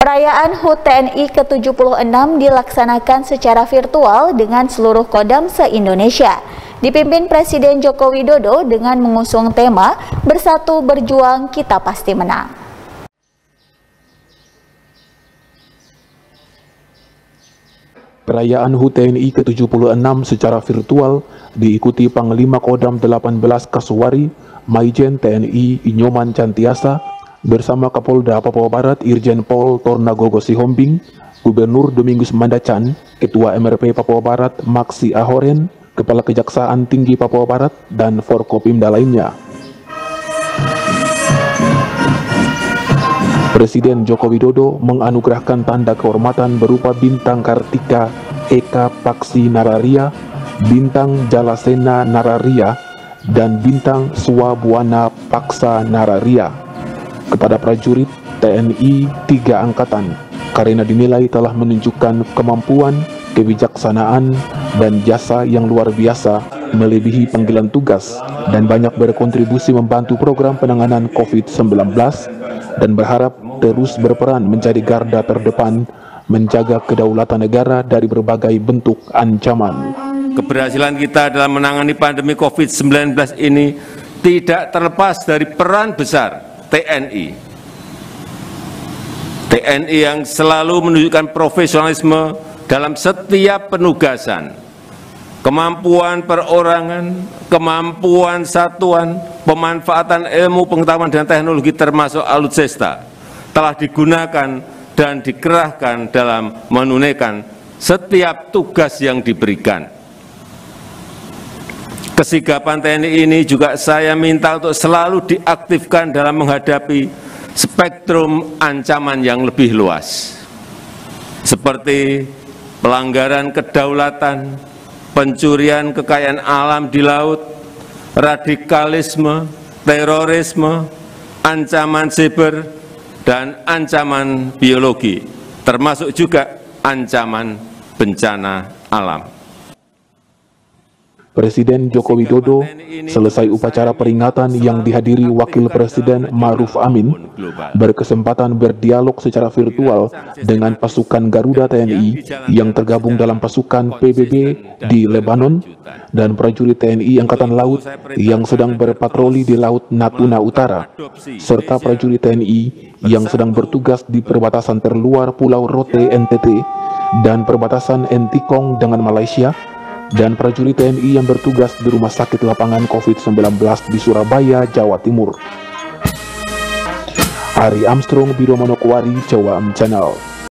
Perayaan HUT TNI ke-76 dilaksanakan secara virtual dengan seluruh Kodam se-Indonesia. Dipimpin Presiden Joko Widodo dengan mengusung tema Bersatu Berjuang Kita Pasti Menang. Perayaan HUT TNI ke-76 secara virtual diikuti Panglima Kodam 18 Kasuari, Maijen TNI Inyoman Cantiasa, bersama Kapolda Papua Barat Irjen Pol Tornagogo Sihombing, Gubernur Domingus Mandacan, Ketua MRP Papua Barat Maksi Ahoren, Kepala Kejaksaan Tinggi Papua Barat, dan Forkopimda lainnya. Presiden Joko Widodo menganugerahkan tanda kehormatan berupa Bintang Kartika Eka Paksi Nararia, Bintang Jalasena Nararia, dan Bintang Swabuana Paksa Nararia kepada prajurit TNI 3 Angkatan karena dinilai telah menunjukkan kemampuan, kebijaksanaan, dan jasa yang luar biasa melebihi panggilan tugas dan banyak berkontribusi membantu program penanganan COVID-19 dan berharap terus berperan menjadi garda terdepan menjaga kedaulatan negara dari berbagai bentuk ancaman. Keberhasilan kita dalam menangani pandemi COVID-19 ini tidak terlepas dari peran besar TNI. TNI yang selalu menunjukkan profesionalisme dalam setiap penugasan, kemampuan perorangan, kemampuan satuan, pemanfaatan ilmu, pengetahuan, dan teknologi termasuk alutsista telah digunakan dan dikerahkan dalam menunaikan setiap tugas yang diberikan. Kesigapan TNI ini juga saya minta untuk selalu diaktifkan dalam menghadapi spektrum ancaman yang lebih luas, seperti pelanggaran kedaulatan, pencurian kekayaan alam di laut, radikalisme, terorisme, ancaman siber, dan ancaman biologi, termasuk juga ancaman bencana alam. Presiden Joko Widodo selesai upacara peringatan yang dihadiri Wakil Presiden Ma'ruf Amin berkesempatan berdialog secara virtual dengan pasukan Garuda TNI yang tergabung dalam pasukan PBB di Lebanon dan prajurit TNI Angkatan Laut yang sedang berpatroli di Laut Natuna Utara serta prajurit TNI yang sedang bertugas di perbatasan terluar Pulau Rote NTT dan perbatasan Entikong dengan Malaysia, dan prajurit TNI yang bertugas di Rumah Sakit Lapangan COVID-19 di Surabaya, Jawa Timur. Ari Armstrong, Biro Manokwari, Jawa Channel.